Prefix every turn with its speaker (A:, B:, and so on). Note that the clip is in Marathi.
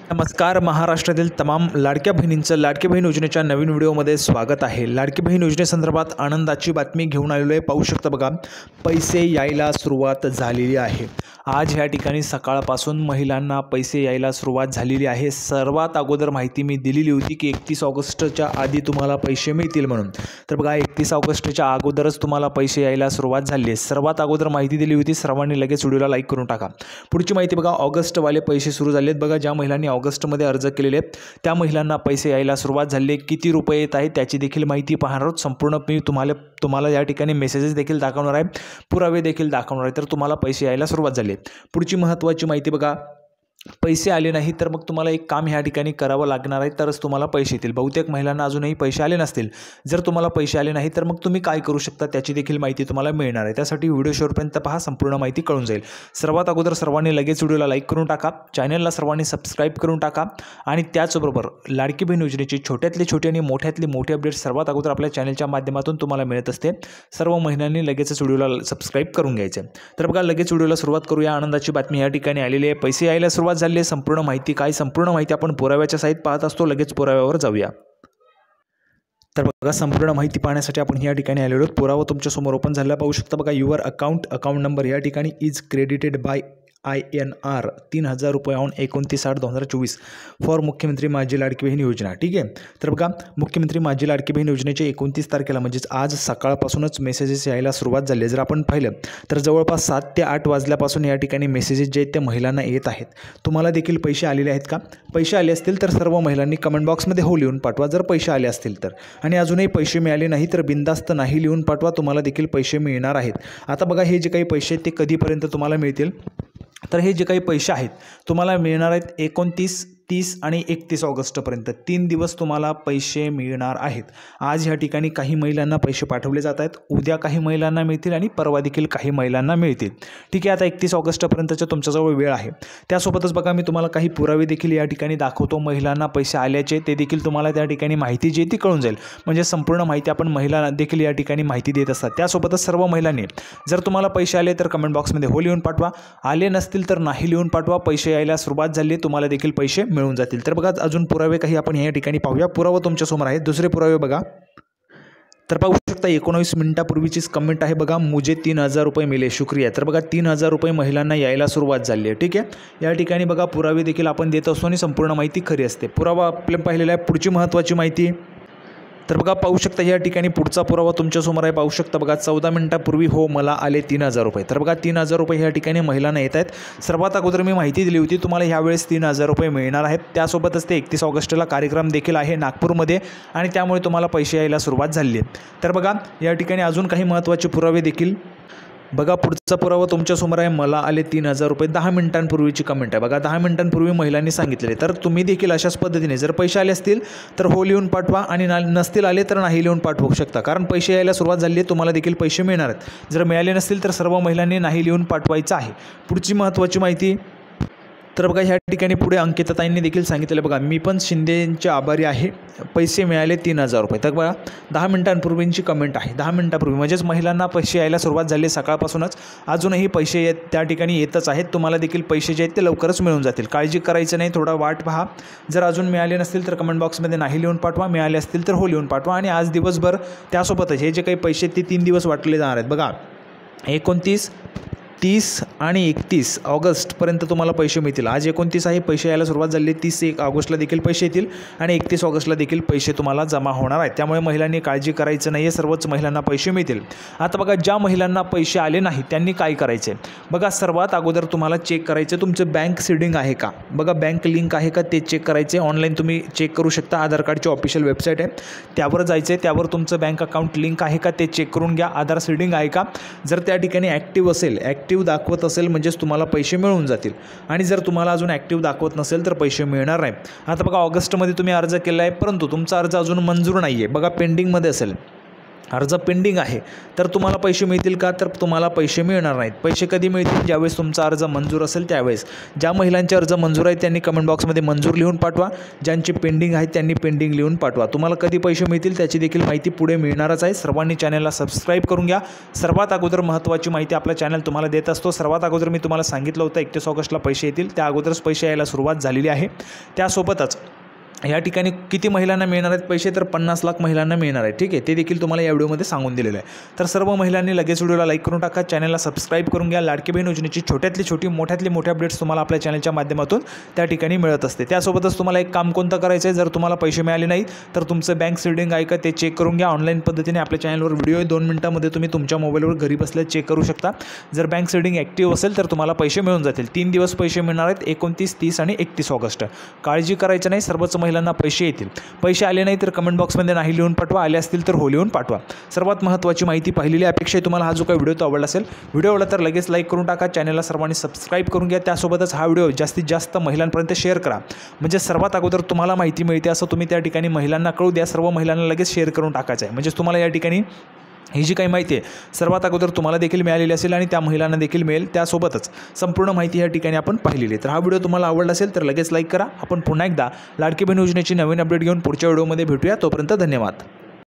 A: नमस्कार. महाराष्ट्रातील तमाम लाडक्या बहिणींचं लाडकी बहीण योजनेच्या नवीन व्हिडिओमध्ये स्वागत आहे. लाडकी बहीण योजनेसंदर्भात आनंदाची बातमी घेऊन आलेलो आहे. पाहू शकता बघा, पैसे यायला सुरुवात झालेली आहे. आज ह्या ठिकाणी सकाळपासून महिलांना पैसे यायला सुरुवात झालेली आहे. सर्वात अगोदर माहिती मी दिलेली होती की 31 ऑगस्टच्या आधी तुम्हाला पैसे मिळतील म्हणून. तर बघा, 31 ऑगस्टच्या अगोदरच तुम्हाला पैसे यायला सुरुवात झाली आहे. सर्वात अगोदर माहिती दिली होती. सर्वांनी लगेच व्हिडिओला लाईक करून टाका. पुढची माहिती बघा, ऑगस्टवाले पैसे सुरू झाले आहेत. बघा, ज्या महिलांनी ऑगस्टमध्ये अर्ज केलेले आहेत त्या महिलांना पैसे यायला सुरुवात झाली आहे. किती रुपये येत आहेत त्याची देखील माहिती पाहणार आहोत. संपूर्ण मी तुम्हाला या ठिकाणी मेसेजेस देखील दाखवणार आहे, पुरावे देखील दाखवणार आहे. तर तुम्हाला पैसे यायला सुरुवात झाली आहे. पुढची महत्त्वाची माहिती बघा, पैसे आले नाही तर मग तुम्हाला एक काम ह्या ठिकाणी करावं लागणार आहे, तरच तुम्हाला पैसे येतील. बहुतेक महिलांना अजूनही पैसे आले नसतील. जर तुम्हाला पैसे आले नाही तर मग तुम्ही काय करू शकता त्याची देखील माहिती तुम्हाला मिळणार आहे. त्यासाठी व्हिडिओ शेवटपर्यंत पहा, संपूर्ण माहिती कळून जाईल. सर्वात अगोदर सर्वांनी लगेच व्हिडिओला लाईक करून टाका, चॅनलला सर्वांनी सबस्क्राईब करून टाका आणि त्याचबरोबर लाडकी बहीण योजनेची छोट्यातले छोटे आणि मोठ्यातले मोठे अपडेट्स सर्वात अगोदर आपल्या चॅनलच्या माध्यमातून तुम्हाला मिळत असते. सर्व महिलांनी लगेचच व्हिडिओला सबस्क्राईब करून घ्यायचे. तर बघा, लगेच व्हिडिओला सुरुवात करूया. आनंदाची बातमी या ठिकाणी आलेली आहे. पैसे यायला सुरुवात झाली आहे. संपूर्ण माहिती काय, संपूर्ण माहिती आपण पुराव्याच्या साहित्य पाहत असतो. लगेच पुराव्यावर जाऊया. तर बघा, संपूर्ण माहिती पाहण्यासाठी आपण या ठिकाणी आलेलो आहोत. पुरावा तुमच्या समोर ओपन झाला पाहू शकता. बघा, युअर अकाउंट नंबर या ठिकाणी इज क्रेडिटेड बाय INR 3000 रुपये ऑन 29/8/2024 फॉर मुख्यमंत्री माझी लाडकी बहीण योजना. ठीक आहे. तर बघा, मुख्यमंत्री माझी लाडकी बहीण योजनेच्या 29 तारखेला म्हणजेच आज सकाळपासूनच मेसेजेस यायला सुरुवात झाली आहे. जर आपण पाहिलं तर जवळपास 7 ते 8 वाजल्यापासून या ठिकाणी मेसेजेस जे आहेत ते महिलांना येत आहेत. तुम्हाला देखील पैसे आलेले आहेत का? पैसे आले असतील तर सर्व महिलांनी कमेंट बॉक्समध्ये हो लिहून पाठवा, जर पैसे आले असतील तर. आणि अजूनही पैसे मिळाले नाही तर बिंदास्त नाही लिहून पाठवा, तुम्हाला देखील पैसे मिळणार आहेत. आता बघा, हे जे काही पैसे आहेत ते कधीपर्यंत तुम्हाला मिळतील? तर हे जे काही पैसे आहेत तुम्हाला मिळणार आहेत 29, 30 आणि 31 ऑगस्टपर्यंत 3 दिवस तुम्हाला पैसे मिळणार आहेत. आज ह्या ठिकाणी काही महिलांना पैसे पाठवले जात आहेत. उद्या काही महिलांना मिळतील आणि परवा देखील काही महिलांना मिळतील. ठीक आहे. आता 31 ऑगस्टपर्यंतच्या तुमच्याजवळ वेळ आहे. त्यासोबतच बघा, मी तुम्हाला काही पुरावे देखील या ठिकाणी दाखवतो. महिलांना पैसे आल्याचे ते देखील तुम्हाला त्या ठिकाणी माहिती जी ती कळून जाईल. म्हणजे संपूर्ण माहिती आपण महिलांना देखील या ठिकाणी माहिती देत असतात. त्यासोबतच सर्व महिलांनी जर तुम्हाला पैसे आले तर कमेंट बॉक्समध्ये हो लिहून पाठवा, आले नसतील तर नाही लिहून पाठवा. पैसे यायला सुरुवात झाली, तुम्हाला देखील पैसे मिळून जातील. तर बघा, अजून पुरावे काही आपण या ठिकाणी पाहूया. पुरावा तुमच्यासमोर आहे. दुसरे पुरावे बघा, तर पाहू शकता 19 मिनिटापूर्वीचीच कमेंट आहे बघा, मुझे 3000 रुपये मिले, शुक्रिया. तर बघा, 3000 रुपये महिलांना यायला सुरुवात झाली आहे. ठीक आहे. या ठिकाणी बघा, पुरावे देखील आपण देत असतो आणि संपूर्ण माहिती खरी असते. पुरावा आपल्या पाहिलेला आहे. पुढची महत्त्वाची माहिती, तर बघा पाहू शकता या ठिकाणी पुढचा पुरावा तुमच्यासमोर आहे. पाहू शकता बघा, 14 मिनिटापूर्वी हो मला आले 3000 रुपये. तर बघा, 3000 रुपये या ठिकाणी महिलांना येत आहेत. सर्वात अगोदर मी माहिती दिली होती तुम्हाला ह्यावेळेस 3000 रुपये मिळणार आहेत. त्यासोबतच ते 31 ऑगस्टला कार्यक्रम देखील आहे नागपूरमध्ये आणि त्यामुळे तुम्हाला पैसे यायला सुरुवात झाली आहे. तर बघा, या ठिकाणी अजून काही महत्त्वाचे पुरावे देखील बघा. पुढचा पुरावा तुमच्यासमोर आहे. मला आले 3000 रुपये. 10 मिनिटांपूर्वीची कमेंट आहे बघा. 10 मिनिटांपूर्वी महिलांनी सांगितलेले. तर तुम्ही देखील अशाच पद्धतीने जर पैसे आले असतील तर हो लिहून पाठवा आणि नसतील आले तर नाही लिहून पाठवू शकता, कारण पैसे यायला सुरुवात झाली आहे. तुम्हाला देखील पैसे मिळणार आहेत. जर मिळाले नसतील तर सर्व महिलांनी नाही लिहून पाठवायचं आहे. पुढची महत्त्वाची माहिती, तर बघा, ह्या ठिकाणी पुढे अंकिताताईंनी देखील सांगितलेलं बघा, मी पण शिंदेंचे आभारी आहे, पैसे मिळाले 3000 रुपये. तर बघा, 10 मिनिटांपूर्वींची कमेंट आहे. 10 मिनिटापूर्वी म्हणजेच महिलांना पैसे यायला सुरुवात झाली सकाळपासूनच. अजूनही पैसे त्या ठिकाणी येतच आहेत. तुम्हाला देखील पैसे जे आहेत ते लवकरच मिळून जातील. काळजी करायचं नाही, थोडा वाट पहा. जर अजून मिळाले नसतील तर कमेंट बॉक्समध्ये नाही लिहून पाठवा, मिळाले असतील तर हो लिहून पाठवा. आणि आज दिवसभर त्यासोबतच हे जे काही पैसे ते 3 दिवस वाटले जाणार आहेत बघा. 29, 30 आणि 31 ऑगस्टपर्यंत तुम्हाला पैसे मिळतील. आज 29 आहे, पैसे यायला सुरुवात झाली. 30 ऑगस्टला देखील पैसे येतील आणि 31 ऑगस्टला देखील पैसे तुम्हाला जमा होणार आहेत. त्यामुळे महिलांनी काळजी करायचं नाही आहे, सर्वच महिलांना पैसे मिळतील. आता बघा, ज्या महिलांना पैसे आले नाही त्यांनी काय करायचे बघा. सर्वात अगोदर तुम्हाला चेक करायचं तुमचं बँक सीडिंग आहे का. बघा, बँक लिंक आहे का ते चेक करायचे. ऑनलाईन तुम्ही चेक करू शकता. आधार कार्डची ऑफिशियल वेबसाईट आहे, त्यावर जायचं आहे. त्यावर तुमचं बँक अकाउंट लिंक आहे का ते चेक करून घ्या. आधार सीडिंग आहे का. जर त्या ठिकाणी ॲक्टिव्ह असेल, ॲक्टिव्ह दाखवत असेल म्हणजेच तुम्हाला पैसे मिळून जातील. आणि जर तुम्हाला अजून ॲक्टिव्ह दाखवत नसेल तर पैसे मिळणार नाही. आता बघा, ऑगस्टमध्ये तुम्ही अर्ज केला आहे परंतु तुमचा अर्ज अजून मंजूर नाही आहे बघा, पेंडिंगमध्ये असेल. अर्ज पेंडिंग आहे तर तुम्हाला पैसे मिळतील का? तर तुम्हाला पैसे मिळणार नाहीत. पैसे कधी मिळतील? ज्यावेळेस तुमचा अर्ज मंजूर असेल त्यावेळेस. ज्या महिलांचे अर्ज मंजूर आहेत त्यांनी कमेंट बॉक्समध्ये मंजूर लिहून पाठवा. ज्यांचे पेंडिंग आहेत त्यांनी पेंडिंग लिहून पाठवा. तुम्हाला कधी पैसे मिळतील त्याची देखील माहिती पुढे मिळणारच आहे. सर्वांनी चॅनलला सबस्क्राईब करून घ्या. सर्वात अगोदर महत्त्वाची माहिती आपला चॅनल तुम्हाला देत असतो. सर्वात अगोदर मी तुम्हाला सांगितलं होतं 31 ऑगस्टला पैसे येतील. त्या अगोदरच पैसे यायला सुरुवात झालेली आहे. त्यासोबतच या ठिकाणी किती महिलांना मिळणार आहेत पैसे? तर 50 लाख महिलांना मिळणार आहे. ठीक आहे, ते देखील तुम्हाला या व्हिडिओमध्ये सांगून दिलेलं आहे. तर सर्व महिलांनी लगेच व्हिडिओला लाईक करून टाका, चॅनलला सबस्क्राईब करून घ्या. लाडकी बहीण योजनेची छोट्यातली छोटी मोठ्यातली मोठे अपडेट्स तुम्हाला आपल्या चॅनलच्या माध्यमातून त्या ठिकाणी मिळत असते. त्यासोबतच तुम्हाला एक काम कोणतं करायचं आहे, जर तुम्हाला पैसे मिळाले नाहीत तर तुमचं बँक स्टेटमेंट आहे का ते चेक करून घ्या. ऑनलाईन पद्धतीने आपल्या चॅनलवर व्हिडिओ 2 मिनिटांमध्ये तुम्ही तुमच्या मोबाईलवर घरी बसल्या चेक करू शकता. जर बँक स्टेटमेंट ॲक्टिव्ह असेल तर तुम्हाला पैसे मिळून जातील. 3 दिवस पैसे मिळणार आहेत, 29, 30 आणि 31 ऑगस्ट. काळजी करायचं नाही, सर्वच महिलांना पैसे येतील. पैसे आले नाही तर कमेंट बॉक्समध्ये नाही लिहून पाठवा, आले असतील तर हो लिहून पाठवा. सर्वात महत्त्वाची माहिती पाहिलेली अपेक्षा आहे तुम्हाला. हा जो काही व्हिडिओ तो आवडला असेल, व्हिडिओ आवडला तर लगेच लाईक करून टाका. चॅनलला सर्वांनी सबस्क्राईब करून घ्या. त्यासोबतच हा व्हिडिओ जास्तीत जास्त महिलांपर्यंत शेअर करा, म्हणजे सर्वात अगोदर तुम्हाला माहिती मिळते असं तुम्ही त्या ठिकाणी महिलांना कळू द्या. सर्व महिलांना लगेच शेअर करून टाकायचं आहे, म्हणजे तुम्हाला या ठिकाणी ही जी काही माहिती आहे सर्वात अगोदर तुम्हाला देखील मिळालेली असेल आणि त्या महिलांना देखील मिळेल. त्यासोबतच संपूर्ण माहिती या ठिकाणी आपण पाहिलेली आहे. तर हा व्हिडिओ तुम्हाला आवडला असेल तर लगेच लाईक करा. आपण पुन्हा एकदा लाडकी बहीण योजनेची नवीन अपडेट घेऊन पुढच्या व्हिडिओमध्ये भेटूया. तोपर्यंत धन्यवाद.